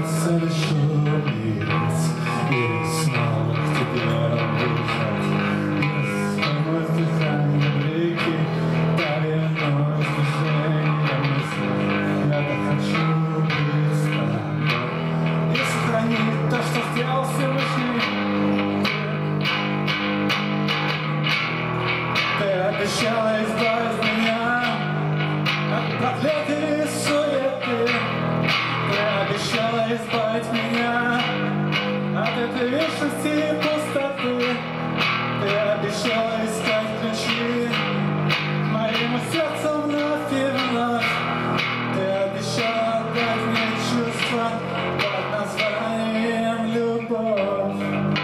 остается лишь умереть и снова к тебе бежать. И снова вдыханием реки, повинуясь движением мысли. Я так хочу быть с тобой и сохранить то, что сделал Всевышний. Ты обещала избавить меня от проклятий и суеты. Ты обещала избавить меня от этой вечности и пустоты. Ты обещала искать ключи к моему сердцу вновь и вновь. Ты обещала дать мне чувство под названием любовь.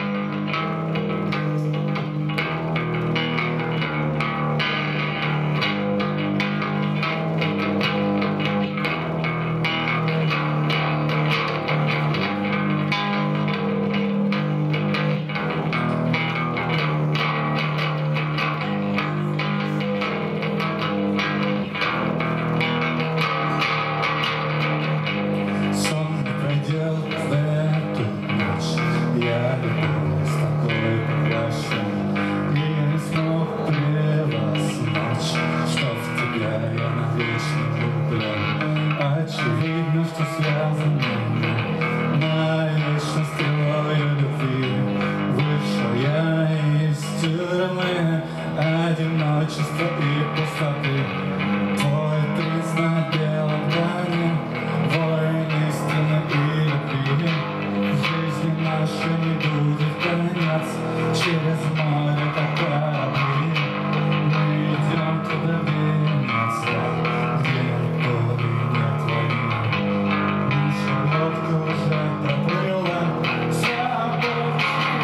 Очевидно, что связаны навечно стрелою любви. Вышел я из тюрьмы одиночества и пустоты. Твой принц на белом коне, воин истины и любви. В жизни нашей не будет конец, через море как корабли. Мы идем туда венец, где никого нет войны. Наша лодка уже проплыла, свобода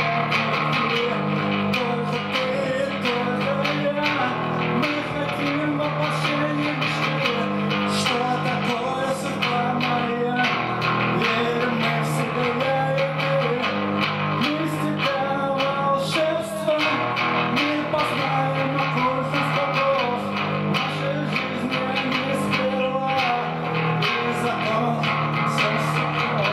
только ты, только я. Мы хотим воплощения мечты. Что такое судьба моя? Верим мы в себя, я и ты. Мистика, волшебство, мы познаем оккультность богов. Нашей жизни не сперва, и закон состав.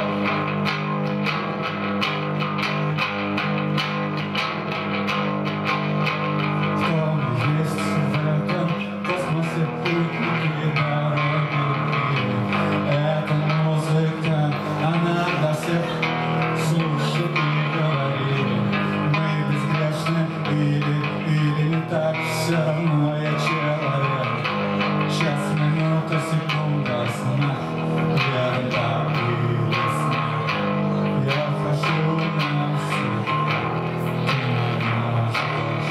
Кто мы есть в этом космосе, путники дороги любви. Эта музыка, она для всех. Слушай и говори, мы безгрешны или не так. Все равно я человек. Час, минута, секунда сна. Вера или сна. Я хожу на свет. Ты меня ждешь.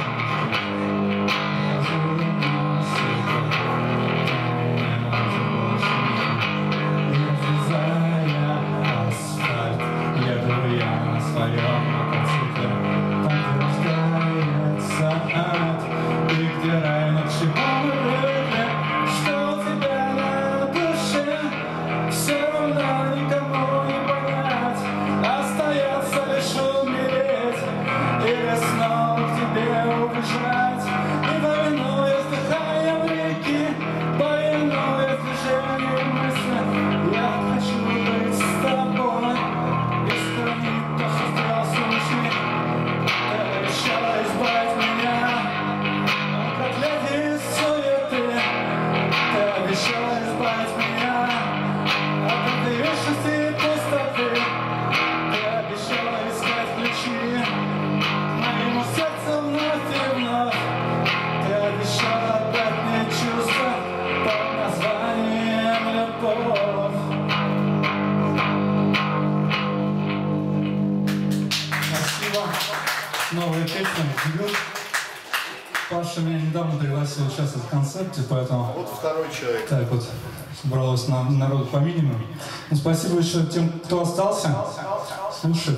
Хожу на свет. Ты меня ждешь. И разрезая асфальт, еду я на своем мотоцикле. Там, где рождается ад, и где рай, на чего мы привыкли. Что у тебя на душе, все равно никому не понять. Остается лишь умереть или снова к тебе убежать. И повинуясь дыханием реки, повинуясь движением мысли, я хочу быть с тобой и сохранить то, что сделал Всевышний. Ты обещала избавить меня от проклятий и суеты. Ты обещала избавить меня от этой вечности и пустоты. Ты обещала искать ключи к моему сердцу вновь и вновь. Ты обещала дать мне чувство под названием любовь. Спасибо. Новая песня «Дебют». Паша меня недавно пригласил участвовать в концерте, поэтому Вот второй человек. так вот собралось народу по минимуму. Ну, спасибо еще тем, кто остался, слушает.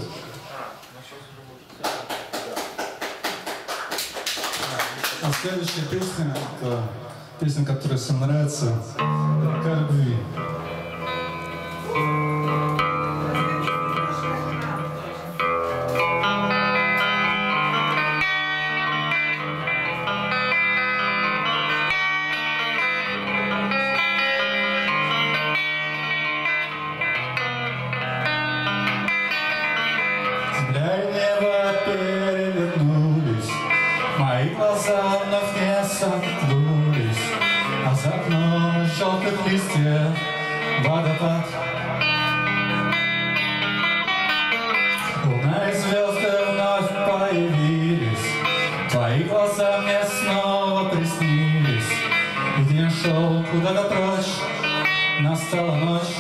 А следующая песня — это песня, которая всем нравится, «Река любви». падают листья, водопад. Луна и звезды вновь появились, твои глаза мне снова приснились. И день шел куда-то прочь, настала ночь.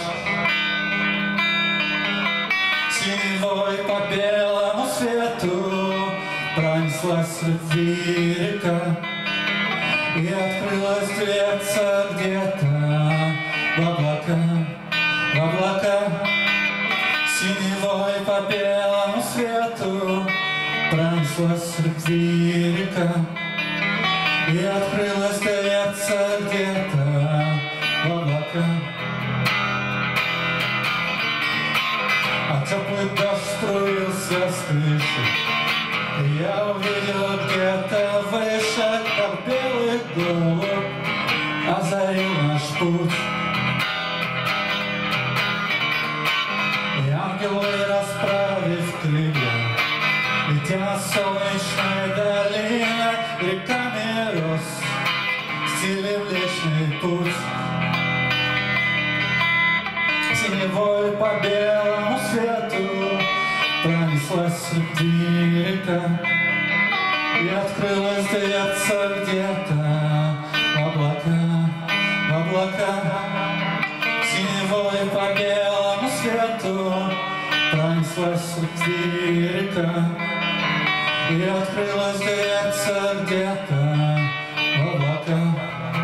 Синевой по белому свету пронеслась любви река, и открылась дверца где-то в облака, в облака. Синевой по белому свету пронеслась любви река, и открылась дверца где-то в облака. А теплый дождь струился с крыши, и я увидел где-то выше, как белый голубь озарил наш путь. И ангелы, расправив крылья, летя над солнечной долиной, реками рос стиль Млечный Путь. Синевой по белому свету пронеслась любви река, и открылась дверца где-то в облака, в облака. Синевой по белому свету пронеслась любви река, и открылась дверца где-то в облака.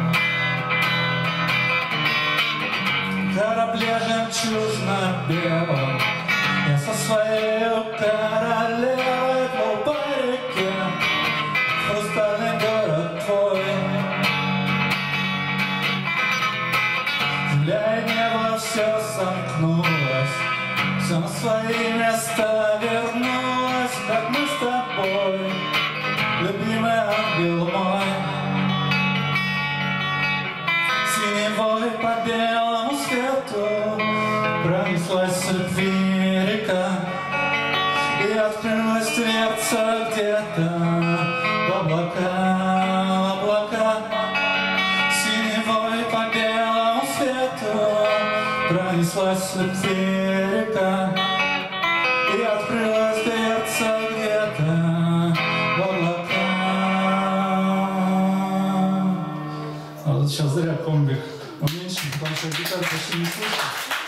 Корабле жемчужно-белом я со своей королевой плыл по реке, хрустальный город твой. Земля и небо все сомкнулось, все на свои места вернулось, как мы с тобой, любимый ангел мой. Синевой по белому свету пронеслась любви река, и открылась дверца где-то в облака, в облака. Синевой по белому свету пронеслась любви река, и открылась дверца где-то в облака. А вот сейчас зря комбик уменьшим, потому что гитару почти не слышно.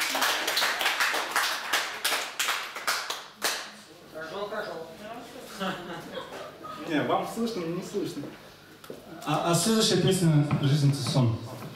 Не, вам слышно, мне не слышно. А следующая песня «Жизнь — это сон».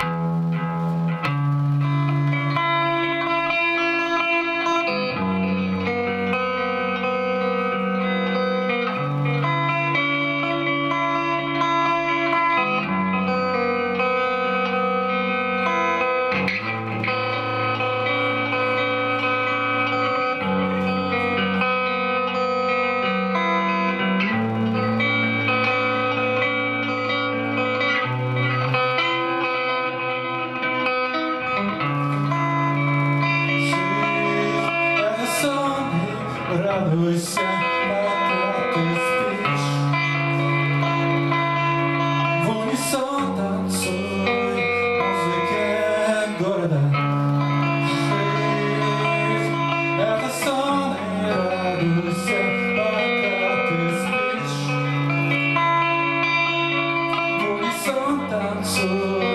Радуйся, пока ты спишь, в унисон танцуй музыке города. Жизнь — это сон, и радуйся, пока ты спишь, в унисон танцуй.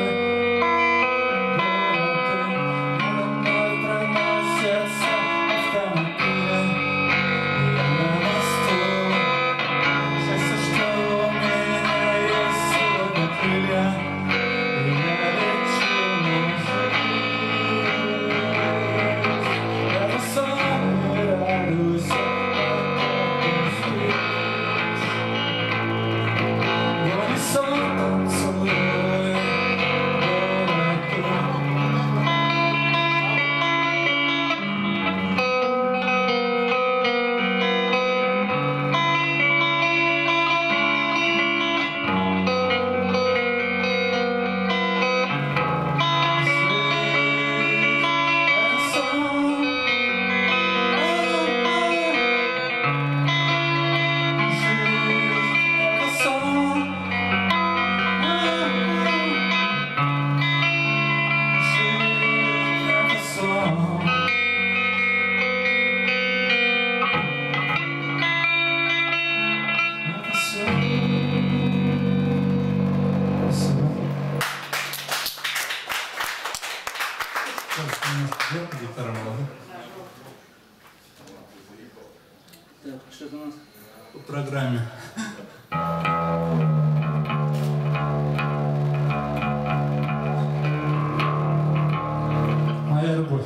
Здорово. Так, что у нас? По программе. Моя любовь.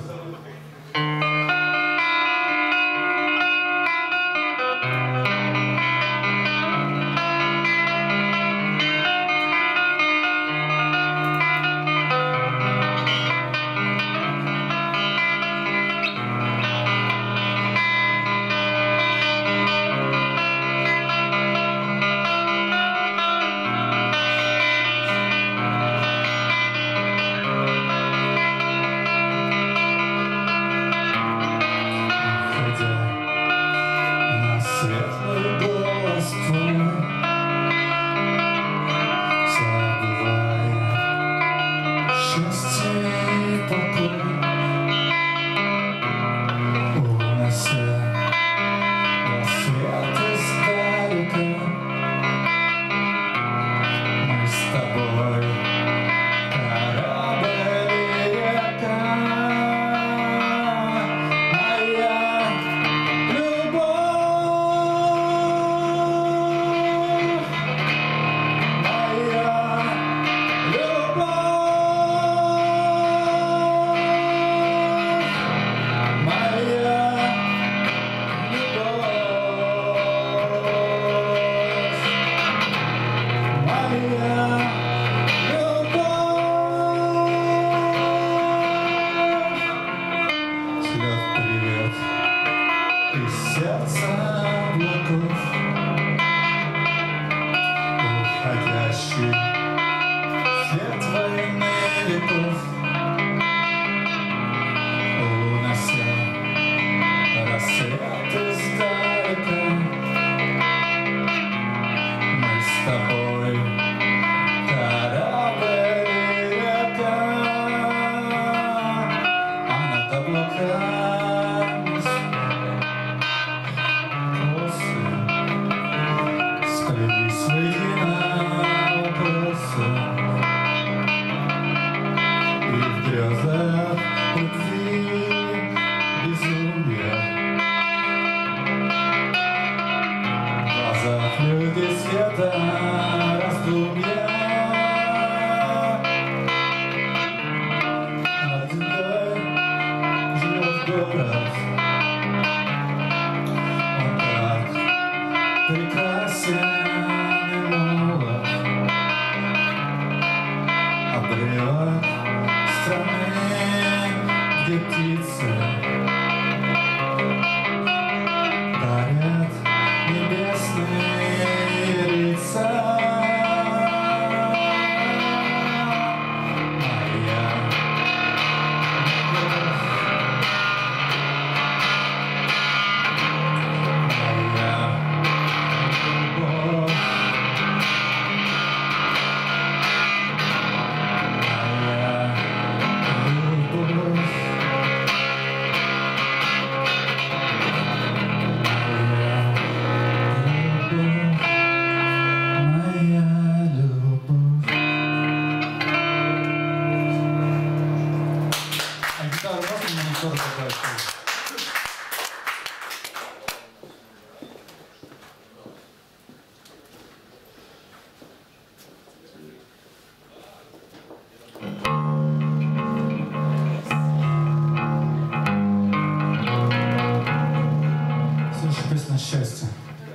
Счастье.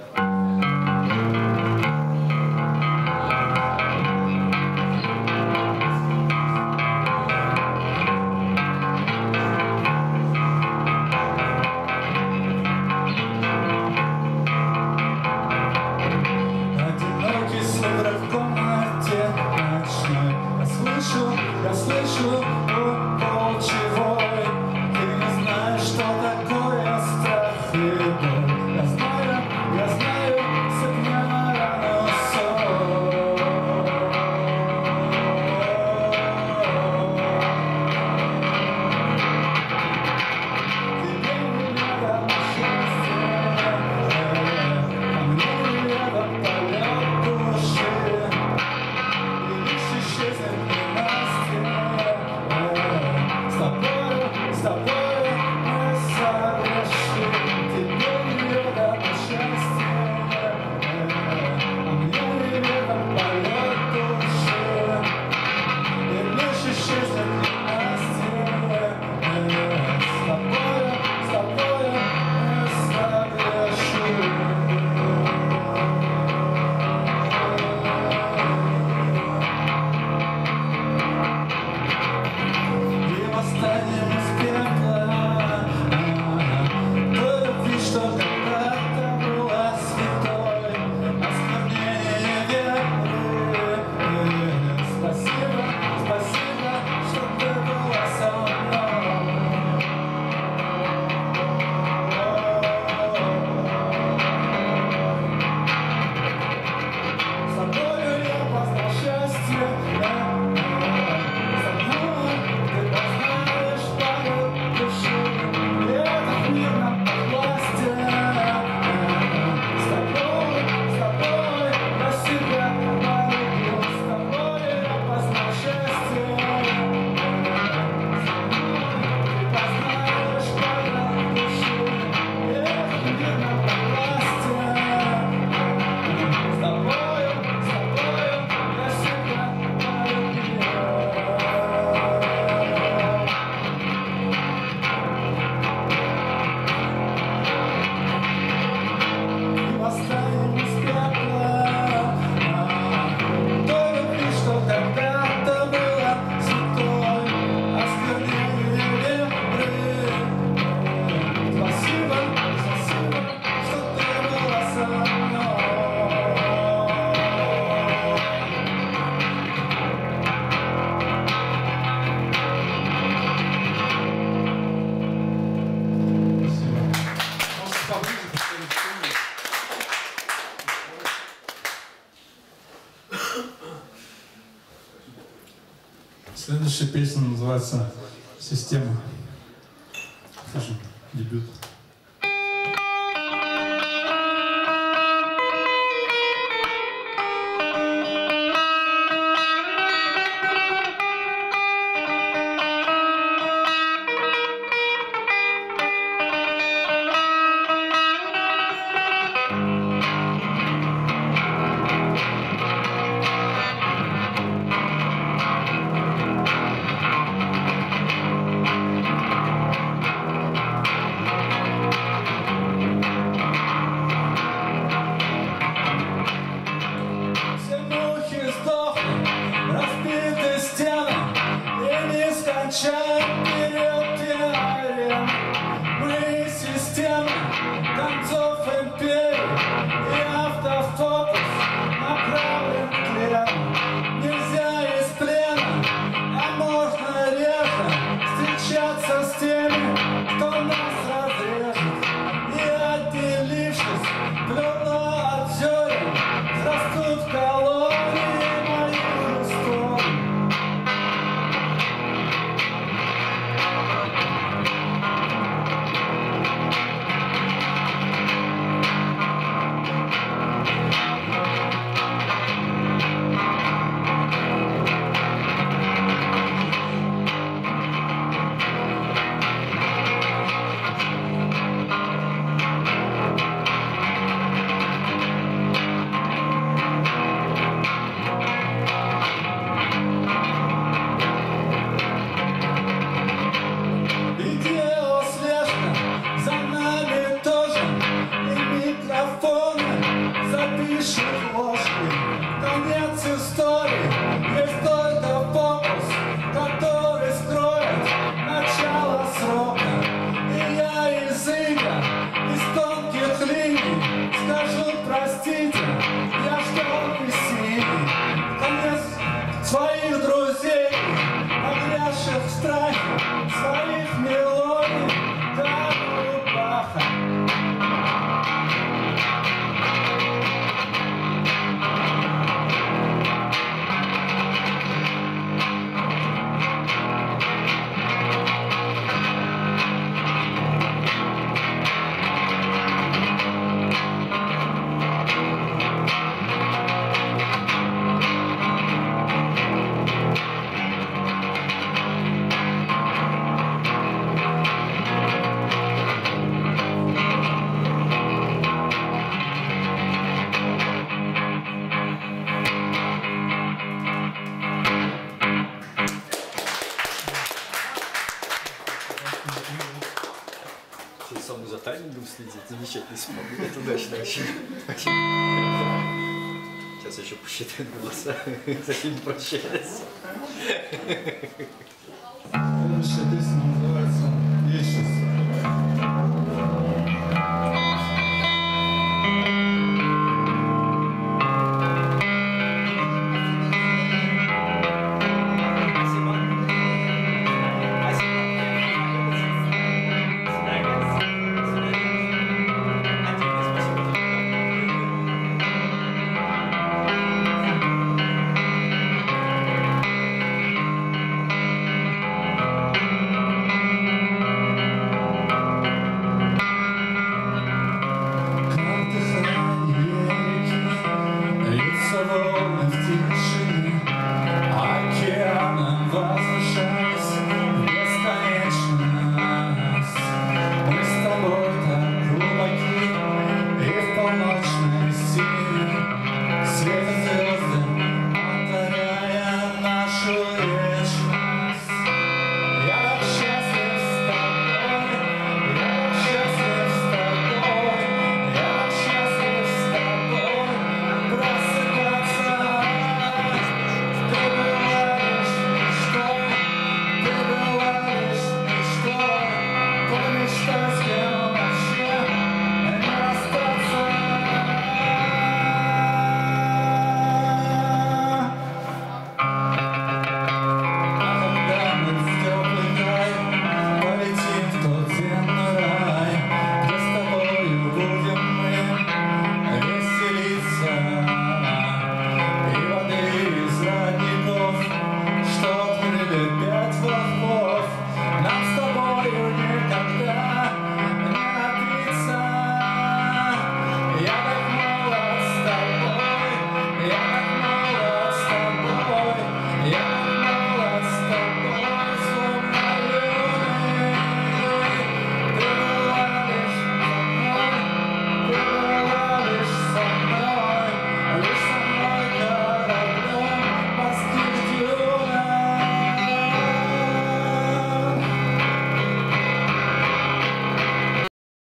Одинокий сумрак в комнате ночной. Я слышу волчий вой. Ты не знаешь, что такое страх и боль. Я знаю, Песня называется «Система». Слушай, дебют. Саму за таймингом следить, замечательно смотрит. Это удачно вообще. Сейчас еще посчитаем голоса, за кем прощается. Следующая песня